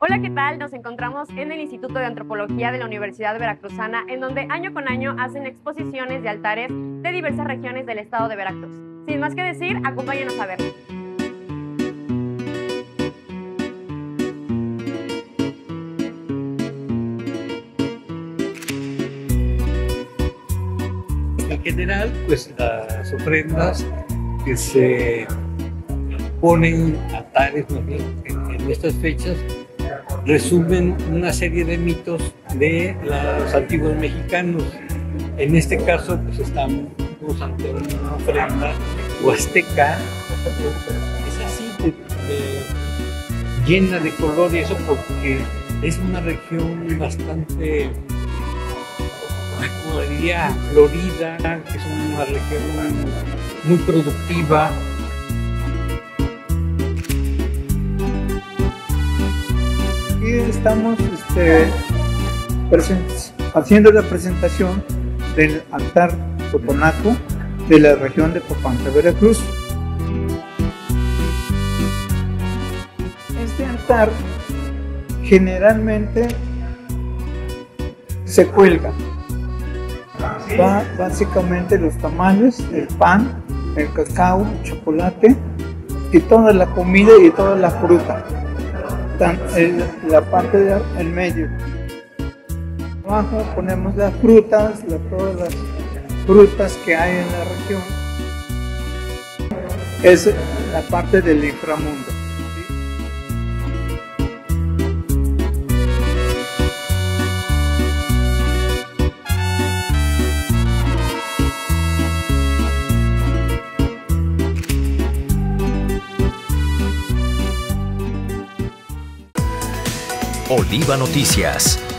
Hola, ¿qué tal? Nos encontramos en el Instituto de Antropología de la Universidad Veracruzana, en donde año con año hacen exposiciones de altares de diversas regiones del estado de Veracruz. Sin más que decir, acompáñenos a ver. En general, pues las ofrendas que se ponen altares en estas fechas resumen una serie de mitos de los antiguos mexicanos. En este caso, pues estamos ante una ofrenda huasteca, es así, llena de color, y eso porque es una región bastante, como diría, florida, que es una región muy productiva. Aquí estamos haciendo la presentación del altar totonaco de la región de Papantla, Veracruz. Este altar generalmente se cuelga. Va básicamente los tamales, el pan, el cacao, el chocolate y toda la comida y toda la fruta. La parte del medio. Abajo ponemos las frutas, todas las frutas que hay en la región. Es la parte del inframundo. Oliva Noticias.